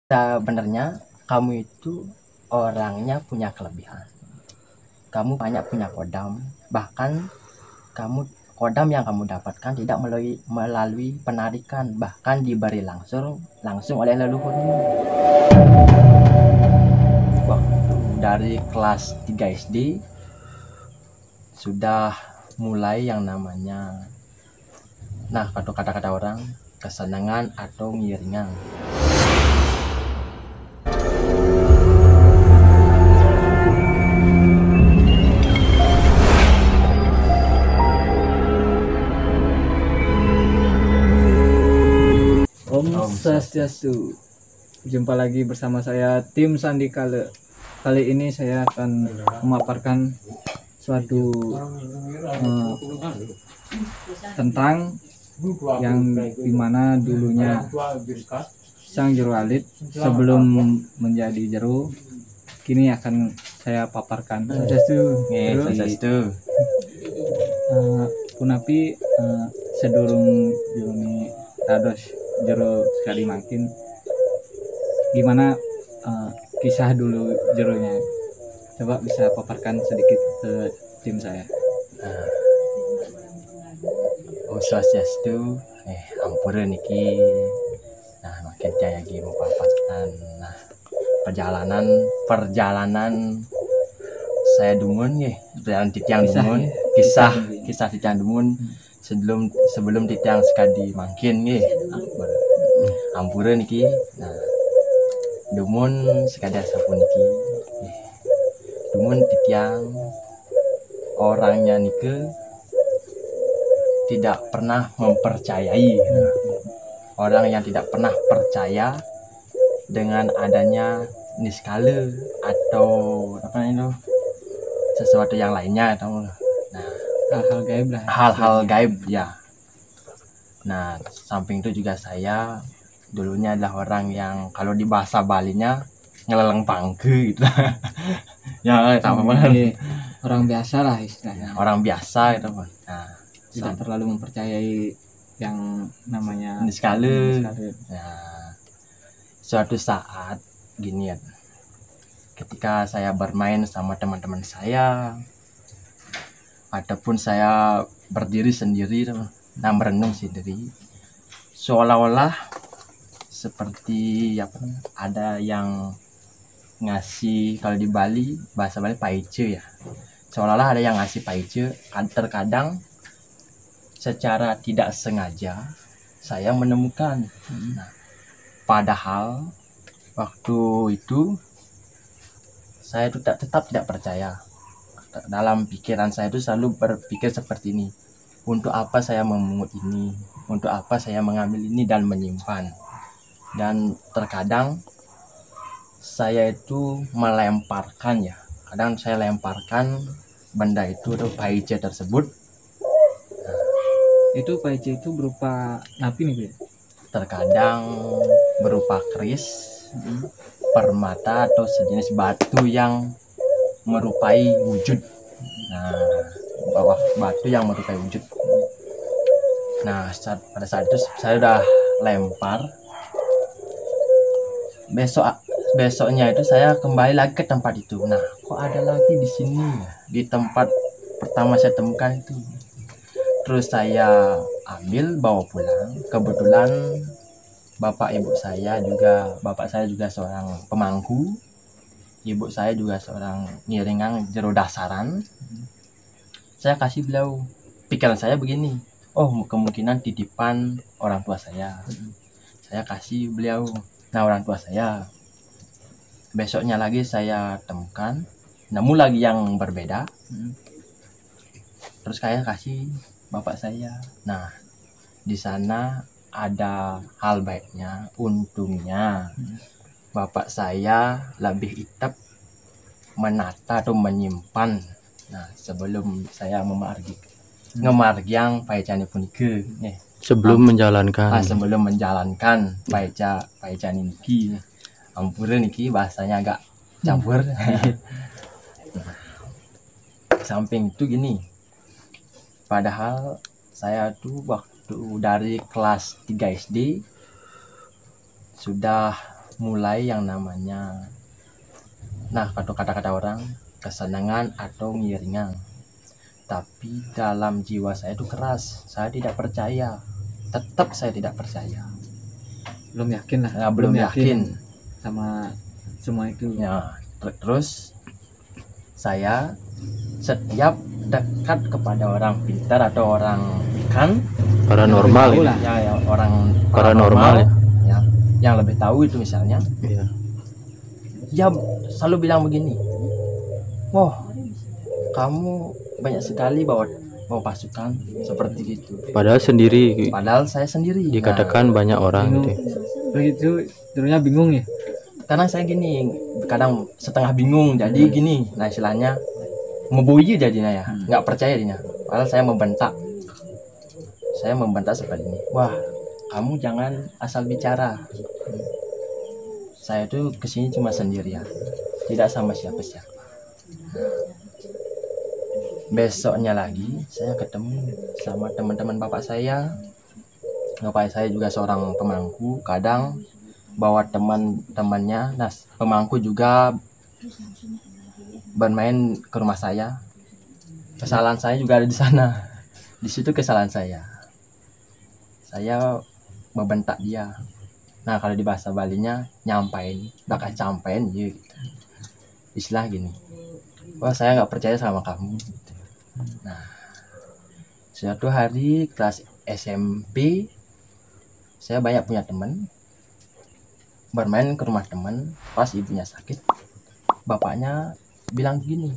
Sebenarnya kamu itu orangnya punya kelebihan. Kamu banyak punya kodam, bahkan kodam yang kamu dapatkan tidak melalui penarikan, bahkan diberi langsung oleh leluhurmu. Waktu dari kelas 3 SD sudah mulai yang namanya, kata-kata orang, kesenangan atau ngiringan. Om Swastiastu. Jumpa lagi bersama saya tim Sandikala. Kali ini saya akan memaparkan suatu tentang yang dimana dulunya sang jero alit sebelum menjadi jero, kini akan saya paparkan. Swastiastu. Punapi sedurung juruni dados jero sekali makin gimana kisah dulu jeronya, coba bisa paparkan sedikit ke tim saya. Om Swastiastu. Ampura niki. Makin jaya lagi paparkan. Perjalanan saya dumun perjalanan titiang dumun, kisah titiang dumun sebelum titiang sekali makin ampura niki. Dumun sekadar sapu niki. Dumun titiang orangnya nike tidak pernah mempercayai. Orang yang tidak pernah percaya dengan adanya niskala atau sesuatu yang lainnya, Hal-hal gaib lah. Hal-hal gaib ya. Samping itu juga saya dulunya adalah orang yang kalau di bahasa Balinya ngeleleng pangke gitu. Orang biasa lah istilahnya. Orang biasa gitu. Tidak terlalu mempercayai yang namanya niskala. Suatu saat gini ya, ketika saya bermain sama teman-teman saya ataupun saya berdiri sendiri merenung sendiri, seolah-olah seperti ada yang ngasih, kalau di Bali bahasa Bali paice ya, seolah-olah ada yang ngasih paice. Terkadang secara tidak sengaja saya menemukan. Padahal waktu itu saya itu tetap tidak percaya. Dalam pikiran saya itu selalu berpikir seperti ini: untuk apa saya memungut ini, untuk apa saya mengambil ini dan menyimpan. Dan terkadang saya itu melemparkan kadang saya lemparkan benda itu atau paice tersebut. Itu paice itu berupa napi nih, terkadang berupa keris, permata atau sejenis batu yang merupai wujud. Batu yang merupai wujud. Pada saat itu saya udah lempar. Besoknya itu saya kembali lagi ke tempat itu. Kok ada lagi di sini di tempat pertama saya temukan itu. Terus saya ambil bawa pulang. Kebetulan bapak saya juga seorang pemangku, ibu saya juga seorang ngiringan jero dasaran. Saya kasih beliau, pikiran saya begini, kemungkinan titipan orang tua saya. Saya kasih beliau. Orang tua saya, besoknya lagi saya temukan, nemu lagi yang berbeda. Terus saya kasih bapak saya. Di sana ada hal baiknya. Untungnya bapak saya lebih itap menata atau menyimpan. Sebelum saya ngemargiang paicane punike. Sebelum menjalankan paicane niki. Ampura niki bahasanya agak campur. Samping itu gini, padahal saya tuh waktu dari kelas 3 SD sudah mulai yang namanya, nah atau kata-kata orang, kesenangan atau ngiringan. Tapi dalam jiwa saya itu keras, saya tidak percaya, tetap saya tidak percaya. Belum yakin lah. Ya, belum yakin sama semua itu. ya. Terus saya setiap dekat kepada orang pintar atau orang kan Paranormal Tahu ini. lah. ya orang Paranormal ya, yang lebih tahu itu misalnya, Iya. ya selalu bilang begini, wah kamu banyak sekali bawa pasukan seperti itu. Padahal sendiri Padahal saya sendiri. dikatakan banyak orang Bingung. gitu. Begitu dulunya bingung ya. Kadang saya gini, kadang setengah bingung, jadi gini, nah istilahnya membuji jadinya ya, nggak percaya dinya. Padahal saya membentak seperti ini, wah kamu jangan asal bicara, saya tuh kesini cuma sendirian, tidak sama siapa-siapa. Besoknya lagi saya ketemu sama teman-teman bapak saya. Bapak saya juga seorang pemangku, kadang bawa teman-temannya. Nah, pemangku juga bermain ke rumah saya. Kesalahan saya juga ada di sana. Di situ kesalahan saya. Saya membentak dia. Nah, kalau di bahasa Balinya nyampain, bakal campain gitu. Istilah gini. Wah, saya nggak percaya sama kamu. Nah, suatu hari kelas SMP, saya banyak punya teman, bermain ke rumah teman. Pas ibunya sakit, bapaknya bilang gini,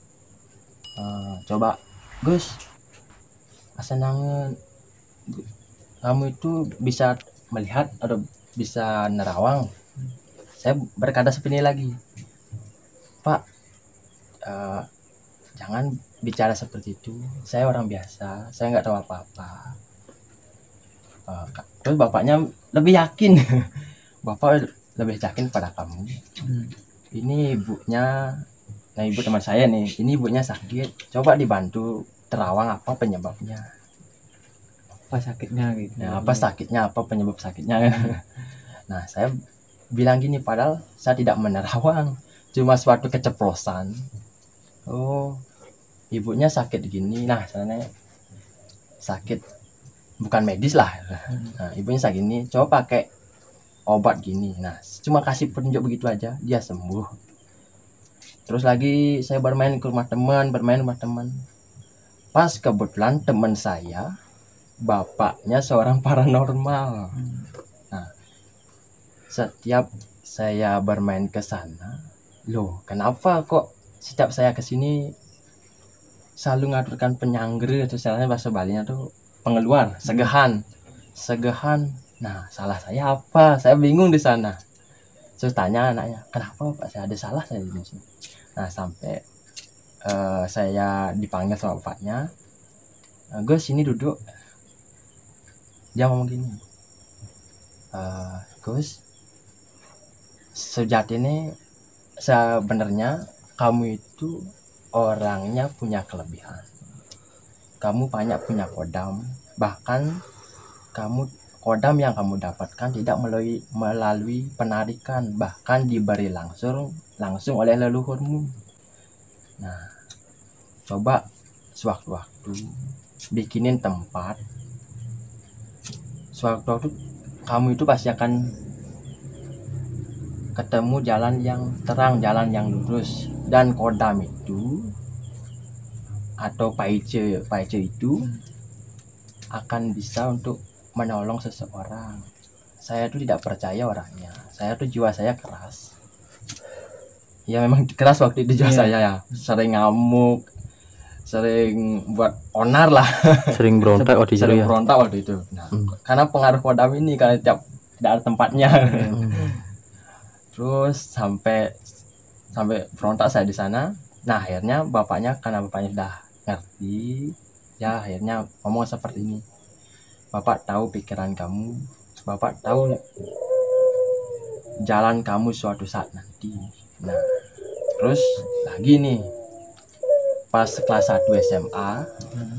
coba Gus, asanangan kamu itu bisa melihat atau bisa nerawang. Saya berkata seperti ini lagi, Pak, jangan bicara seperti itu, saya orang biasa, saya nggak tahu apa-apa. Terus bapaknya lebih yakin. Bapak lebih yakin pada kamu. Ini ibunya, nah ibu teman saya nih, ini ibunya sakit, coba dibantu terawang apa penyebabnya. Apa sakitnya gitu. Nah, apa sakitnya, apa penyebab sakitnya. Nah, saya bilang gini, padahal saya tidak menerawang, cuma suatu keceplosan. Oh, ibunya sakit gini. Nah, sana sakit bukan medis lah. Nah, ibunya sakit gini, coba pakai obat gini. Nah, cuma kasih petunjuk begitu aja, dia sembuh. Terus lagi saya bermain rumah teman. Pas kebetulan teman saya bapaknya seorang paranormal. Nah, setiap saya bermain ke sana, loh kenapa kok setiap saya ke sini selalu ngaturkan penyanggri, atau istilahnya bahasa Balinya tuh pengeluar, segehan. Nah, salah saya apa? Saya bingung di sana. Terus tanya anaknya, kenapa Pak, saya ada salah saya di sini? Nah, sampai saya dipanggil sama bapaknya, Gus sini duduk. Dia ngomong gini, Gus, sejati ini sebenarnya kamu itu orangnya punya kelebihan. Kamu banyak punya kodam, bahkan kodam yang kamu dapatkan tidak melalui penarikan, bahkan diberi langsung oleh leluhurmu. Nah, coba sewaktu-waktu bikinin tempat. Sewaktu-waktu kamu itu pasti akan ketemu jalan yang terang, jalan yang lurus. Dan kodam itu atau paice itu akan bisa untuk menolong seseorang. Saya tuh tidak percaya orangnya. Saya tuh jiwa saya keras. Ya memang keras waktu itu jiwa saya ya. Sering ngamuk, sering buat onar lah. Sering berontak waktu itu Sering ya. berontak waktu itu. Nah, karena pengaruh kodam ini, karena tidak ada tempatnya. Terus sampai berontak saya di sana. Nah, akhirnya karena bapaknya sudah ngerti, ya akhirnya ngomong seperti ini, Bapak tahu pikiran kamu, Bapak tahu jalan kamu suatu saat nanti. Nah, terus lagi nih, pas kelas 1 SMA,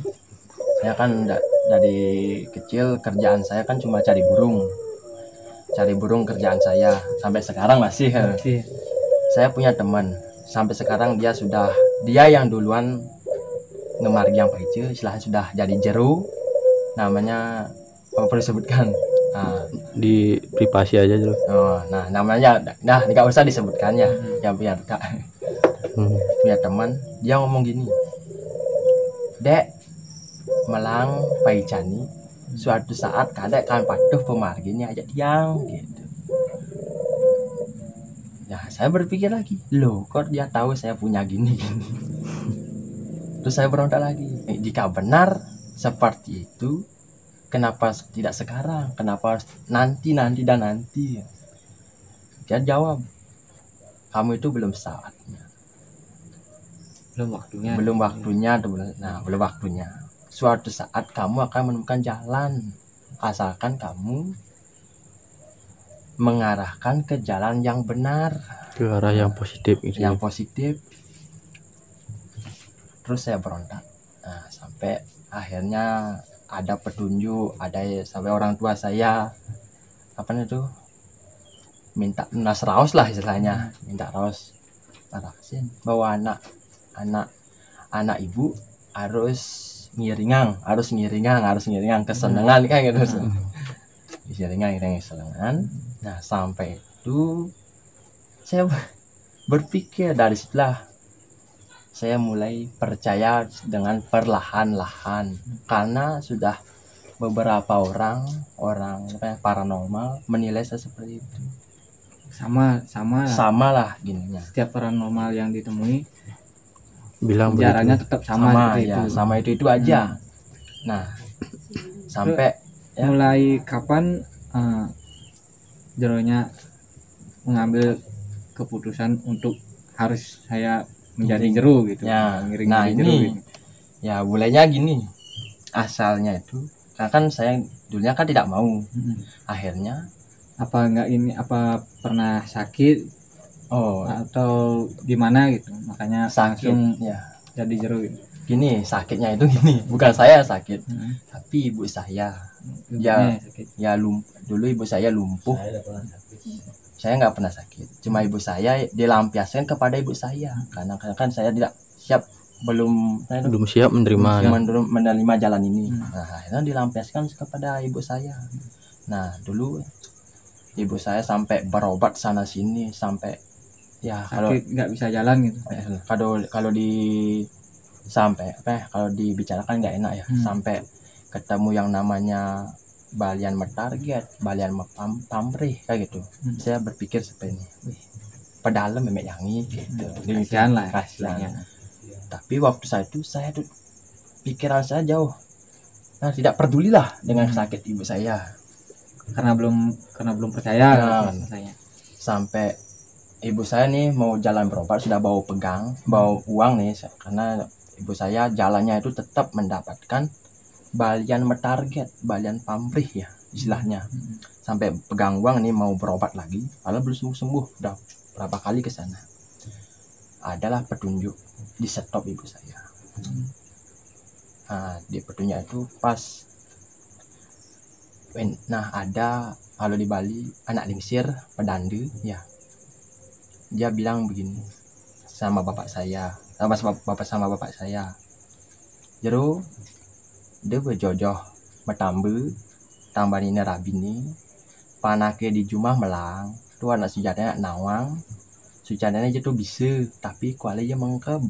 saya kan dari kecil kerjaan saya kan cuma cari cari burung kerjaan saya sampai sekarang masih. Masih. Saya punya teman sampai sekarang dia yang duluan ngemargi yang pece, istilahnya sudah jadi jeru, namanya apa perlu disebutkan. Di privasi aja Jero. Nah namanya nggak usah disebutkan ya, yang biar kak. Punya teman dia ngomong gini, dek melang paicani suatu saat kadek kan patuh pemarginya aja tiang gitu. Ya saya berpikir lagi, loh kok dia tahu saya punya gini. Terus saya berontak lagi, jika benar seperti itu, kenapa tidak sekarang? Kenapa nanti dan nanti? Dia jawab, kamu itu belum saatnya. Belum waktunya. Belum waktunya. Suatu saat kamu akan menemukan jalan, asalkan kamu mengarahkan ke jalan yang benar, Ke arah yang positif gitu. yang positif. Terus saya berontak. Nah, sampai akhirnya ada petunjuk, sampai orang tua saya minta lunas raos lah istilahnya, minta raos bahwa anak ibu harus ngiringang kesenangan kan gitu. Kesenangan. Nah, sampai itu saya berpikir, dari situlah saya mulai percaya dengan perlahan-lahan, karena sudah beberapa orang paranormal menilai saya seperti itu. Sama lah gininya. Setiap paranormal yang ditemui Bilang jaranya begitu. tetap sama ya, sama itu aja. Nah, sampai mulai kapan Jeronya mengambil keputusan untuk harus saya menjadi jeru gitu ya. ngiring Nah jeru ini gitu. Ya mulainya gini, asalnya itu karena kan saya dulunya kan tidak mau. Akhirnya apa pernah sakit atau gimana gitu makanya sakit langsung ya. jadi jeru gitu. Gini, sakitnya itu gini, bukan saya sakit, tapi ibu saya dulu ibu saya lumpuh. Saya nggak pernah sakit, cuma ibu saya dilampiaskan kepada ibu saya karena kan saya tidak siap, belum siap menerima jalan ini. Nah, akhirnya dilampiaskan kepada ibu saya. Nah, dulu ibu saya sampai berobat sana sini sampai kalau nggak bisa jalan gitu. Kalau dibicarakan nggak enak ya. Sampai ketemu yang namanya balian metarget, balian pamrih kayak gitu. Saya berpikir seperti ini, pedalem memek yangi gitu. Kasihan lah istilahnya. Tapi waktu saya tuh pikiran saya jauh. Nah, tidak pedulilah dengan sakit ibu saya. Karena belum percaya saya. Sampai ibu saya nih mau jalan berobat sudah bawa uang nih, karena ibu saya jalannya itu tetap mendapatkan balian metarget, balian pamrih ya istilahnya. Sampai pegang uang nih mau berobat lagi, padahal belum sembuh, udah berapa kali ke sana. Adalah petunjuk di stop ibu saya. Nah, di petunjuk itu pas ada kalau di Bali anak lingsir pedandu ya. Dia bilang begini sama bapak saya, Jeru dia berjojoh bertambu tambah ini rabini panake di jumah melang tuh anak sujadanya nawang sujadanya itu bisa tapi kualinya mengkeb.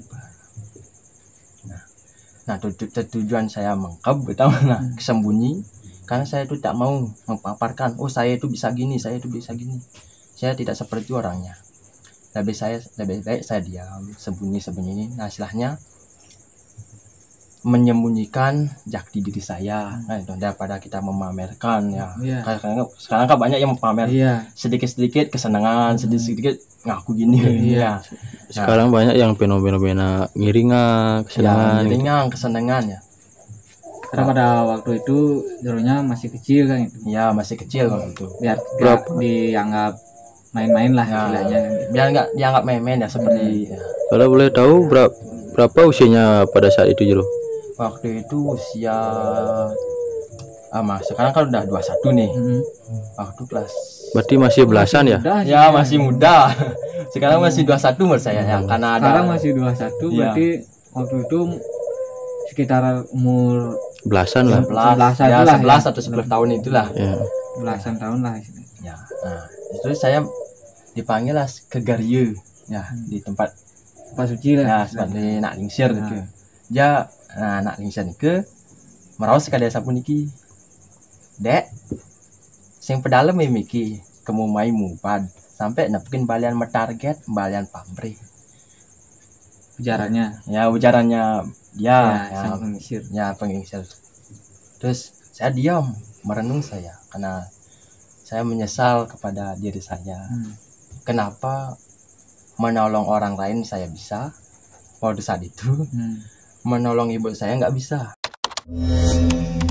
Nah tujuan saya mengkeb kesembunyi karena saya itu tak mau memaparkan saya itu bisa gini, saya tidak seperti orangnya. Lebih baik saya diam, sembunyi. Nah, istilahnya menyembunyikan jati diri saya daripada kita memamerkan ya. Sekarang kan banyak yang memamer sedikit-sedikit kesenangan, sedikit-sedikit ngaku gini. Ya. Sekarang banyak yang fenomena ngiringan kesenangan ya. Karena pada waktu itu Jeronya masih kecil kan itu. Ya, masih kecil waktu itu. Biar dianggap main-main lah istilahnya. Biar nggak dianggap main-main ya seperti. Kalau boleh tahu berapa usianya pada saat itu Jero? Waktu itu usia sekarang kan udah 21 nih. Waktu kelas Berarti masih belasan ya? Muda sih Ya masih muda. Sekarang masih 21 menurut saya ya, karena ada sekarang masih 21 Iya. berarti waktu itu sekitar umur Belasan lah. 11, 11 ya lah 11 ya. atau 10 tahun itulah. Ya. belasan tahun lah. Ya. Nah, itu saya dipanggil lah ke Garye ya di tempat Pak Suci ya lah. sebagai nak lingsir Nah. gitu. Ja nak lingsir nike meraos ka desa puniki. Dek, sing pedalem miki kemu mai mupad sampai nepekin balian metarget balian pamrih. Ujarannya Ya ujarannya dia ya, sang pengisir. ya pengisir. Terus saya diam merenung saya karena saya menyesal kepada diri saya. Kenapa menolong orang lain saya bisa, pada saat itu menolong ibu saya nggak bisa.